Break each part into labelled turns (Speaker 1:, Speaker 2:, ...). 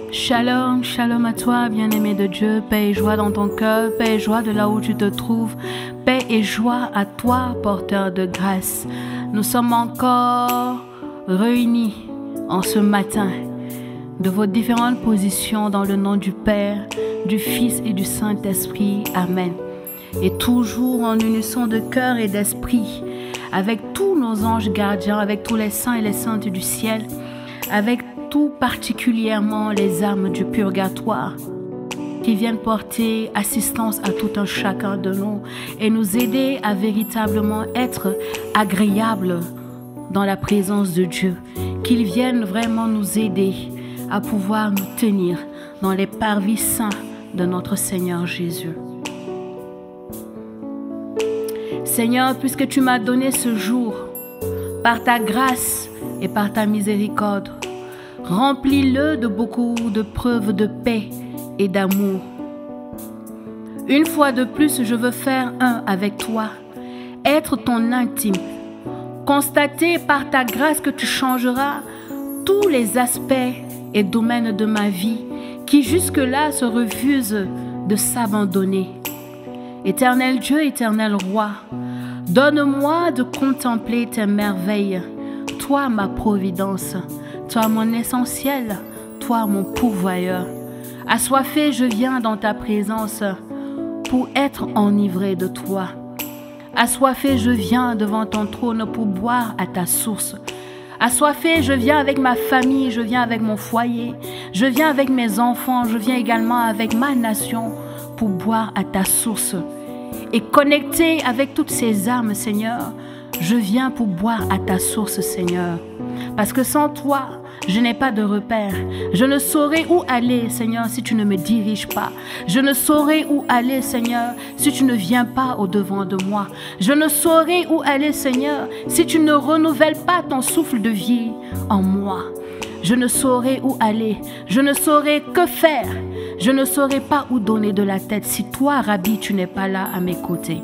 Speaker 1: Shalom, shalom à toi, bien-aimé de Dieu. Paix et joie dans ton cœur, paix et joie de là où tu te trouves. Paix et joie à toi, porteur de grâce. Nous sommes encore réunis en ce matin de vos différentes positions dans le nom du Père, du Fils et du Saint-Esprit. Amen. Et toujours en unisson de cœur et d'esprit, avec tous nos anges gardiens, avec tous les saints et les saintes du ciel, avec tout particulièrement les âmes du purgatoire qui viennent porter assistance à tout un chacun de nous et nous aider à véritablement être agréables dans la présence de Dieu, qu'ils viennent vraiment nous aider à pouvoir nous tenir dans les parvis saints de notre Seigneur Jésus. Seigneur, puisque tu m'as donné ce jour, par ta grâce et par ta miséricorde, remplis-le de beaucoup de preuves de paix et d'amour. Une fois de plus, je veux faire un avec toi, être ton intime, constater par ta grâce que tu changeras tous les aspects et domaines de ma vie qui jusque-là se refusent de s'abandonner. Éternel Dieu, éternel Roi, donne-moi de contempler tes merveilles, toi ma providence, toi mon essentiel, toi mon pourvoyeur. Assoiffé, je viens dans ta présence pour être enivré de toi. Assoiffé, je viens devant ton trône pour boire à ta source. Assoiffé, je viens avec ma famille, je viens avec mon foyer, je viens avec mes enfants, je viens également avec ma nation pour boire à ta source. Et connecté avec toutes ces âmes, Seigneur, je viens pour boire à ta source, Seigneur. Parce que sans toi, je n'ai pas de repère. Je ne saurais où aller, Seigneur, si tu ne me diriges pas. Je ne saurais où aller, Seigneur, si tu ne viens pas au-devant de moi. Je ne saurais où aller, Seigneur, si tu ne renouvelles pas ton souffle de vie en moi. Je ne saurais où aller. Je ne saurais que faire. Je ne saurais pas où donner de la tête si toi, Rabbi, tu n'es pas là à mes côtés.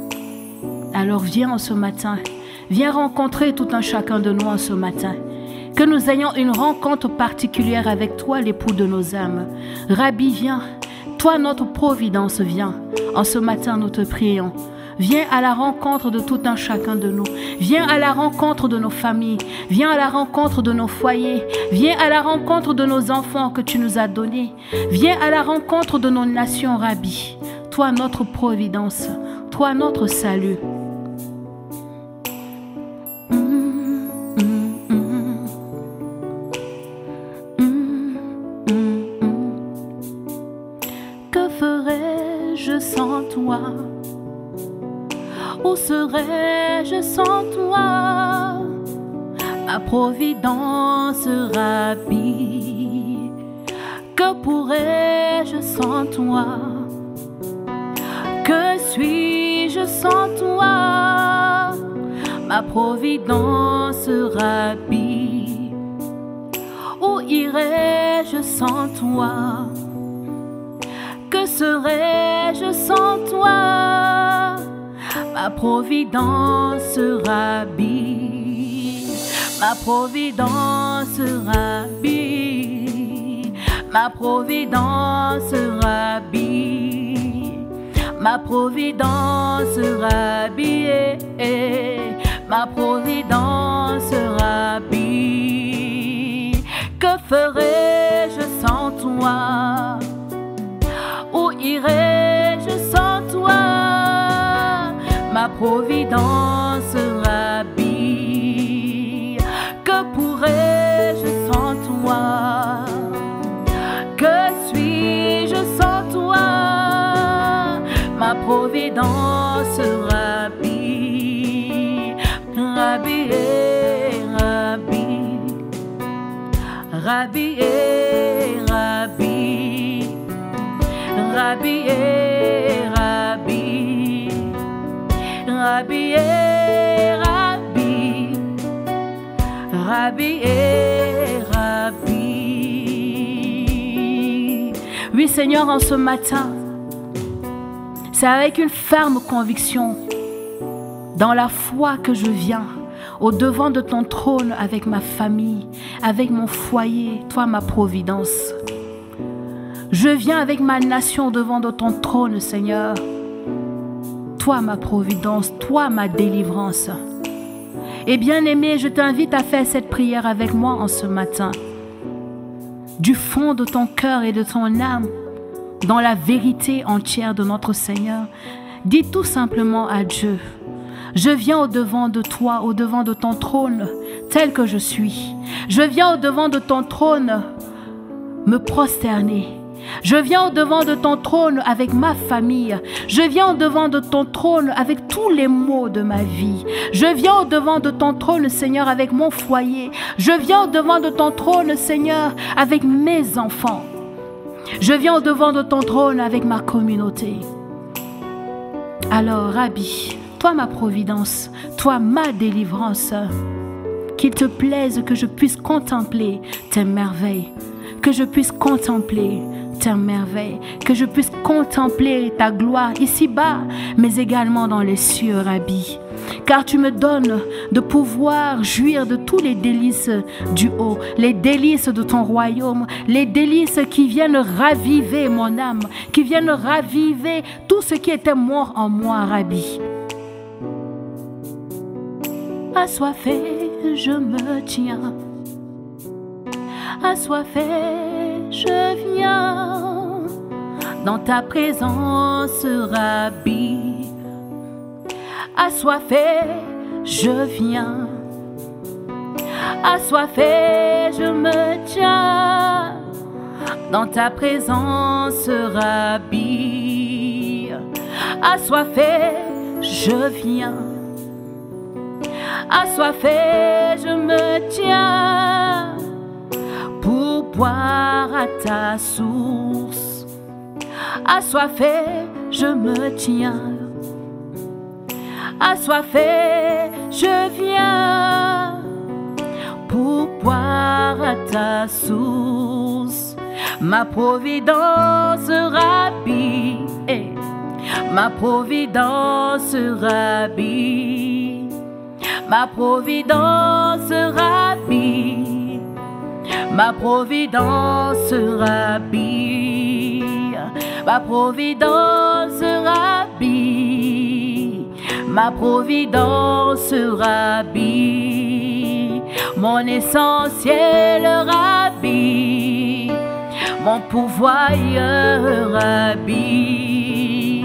Speaker 1: Alors viens en ce matin. Viens rencontrer tout un chacun de nous en ce matin. Que nous ayons une rencontre particulière avec toi, l'époux de nos âmes. Rabbi, viens. Toi, notre providence, viens. En ce matin, nous te prions. Viens à la rencontre de tout un chacun de nous. Viens à la rencontre de nos familles. Viens à la rencontre de nos foyers. Viens à la rencontre de nos enfants que tu nous as donnés. Viens à la rencontre de nos nations, Rabbi. Toi, notre providence. Toi, notre salut. Que ferais-je sans toi? Où serais-je sans toi? Ma providence, Rabbi. Que pourrais-je sans toi? Que suis-je sans toi? Ma providence, Rabbi. Où irais-je sans toi? Que serais-je sans toi? Ma providence, Rabbi. Ma providence, Rabbi. Ma providence, Rabbi. Ma providence, Rabbi. Ma providence, Rabbi. Que ferais-je sans toi? Où irais-je sans toi? Ma providence, Rabbi. Que pourrais-je sans toi? Que suis-je sans toi? Ma providence, Rabbi. Rabbi, Rabbi. Rabbi, Rabbi. Rabbi, Rabbi. Rabbi, Rabbi. Rabbi, Rabbi. Oui, Seigneur, en ce matin, c'est avec une ferme conviction, dans la foi que je viens au devant de ton trône avec ma famille, avec mon foyer, toi ma providence. Je viens avec ma nation devant de ton trône, Seigneur. Toi, ma providence, toi, ma délivrance. Et bien-aimé, je t'invite à faire cette prière avec moi en ce matin. Du fond de ton cœur et de ton âme, dans la vérité entière de notre Seigneur, dis tout simplement à Dieu: je viens au-devant de toi, au-devant de ton trône, tel que je suis. Je viens au-devant de ton trône me prosterner. Je viens au-devant de ton trône avec ma famille. Je viens au-devant de ton trône avec tous les maux de ma vie. Je viens au-devant de ton trône, Seigneur, avec mon foyer. Je viens au-devant de ton trône, Seigneur, avec mes enfants. Je viens au-devant de ton trône avec ma communauté. Alors, Rabbi, toi ma providence, toi ma délivrance, qu'il te plaise que je puisse contempler tes merveilles, que je puisse contempler tes merveilles, que je puisse contempler ta gloire ici-bas, mais également dans les cieux, Rabbi. Car tu me donnes de pouvoir jouir de tous les délices du haut, les délices de ton royaume, les délices qui viennent raviver mon âme, qui viennent raviver tout ce qui était mort en moi, Rabbi. Assoiffé, je me tiens. Assoiffé, je viens dans ta présence, Rabbi. Assoiffé, je viens. Assoiffé, je me tiens dans ta présence, Rabbi. Assoiffé, je viens. Assoiffé, je me tiens pour boire à ta source. Assoiffé, je me tiens. Assoiffé, je viens pour boire à ta source. Ma providence, Rabbi, ma providence, Rabbi, ma providence, Rabbi, ma providence, Rabbi, ma providence, Rabbi, ma providence, Rabbi, mon essentiel, Rabbi, mon pourvoyeur, Rabbi.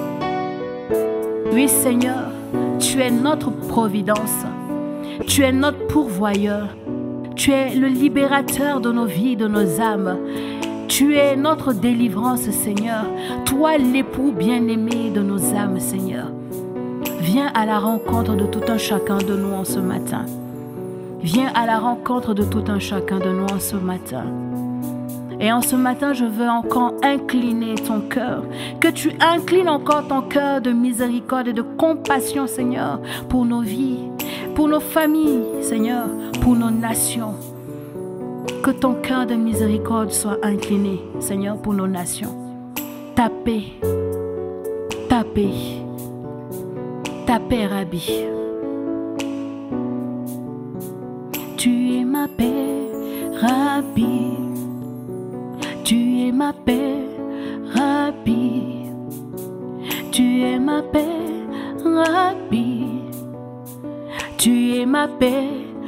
Speaker 1: Oui, Seigneur, tu es notre providence, tu es notre pourvoyeur, tu es le libérateur de nos vies, de nos âmes. Tu es notre délivrance, Seigneur. Toi, l'époux bien-aimé de nos âmes, Seigneur. Viens à la rencontre de tout un chacun de nous en ce matin. Viens à la rencontre de tout un chacun de nous en ce matin. Et en ce matin, je veux encore incliner ton cœur. Que tu inclines encore ton cœur de miséricorde et de compassion, Seigneur, pour nos vies, pour nos familles, Seigneur, pour nos nations. Que ton cœur de miséricorde soit incliné, Seigneur, pour nos nations. Ta paix, ta paix, ta paix, Rabbi. Tu es ma paix, Rabbi. Tu es ma paix, Rabbi. Tu es ma paix, Rabbi. Tu es ma paix,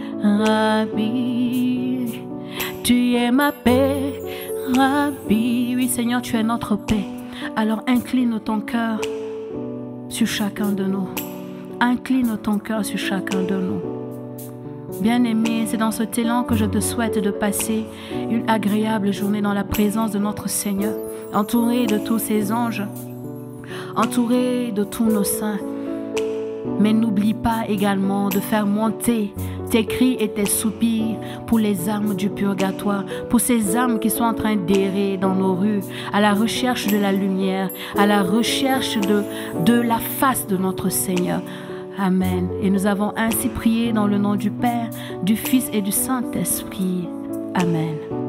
Speaker 1: Rabbi. Tu es ma paix, Rabbi. Oui, Seigneur, tu es notre paix. Alors incline ton cœur sur chacun de nous. Incline ton cœur sur chacun de nous. Bien-aimé, c'est dans cet élan que je te souhaite de passer une agréable journée dans la présence de notre Seigneur, entouré de tous ses anges, entouré de tous nos saints. Mais n'oublie pas également de faire monter tes cris et tes soupirs pour les âmes du purgatoire, pour ces âmes qui sont en train d'errer dans nos rues, à la recherche de la lumière, à la recherche de la face de notre Seigneur. Amen. Et nous avons ainsi prié dans le nom du Père, du Fils et du Saint-Esprit. Amen.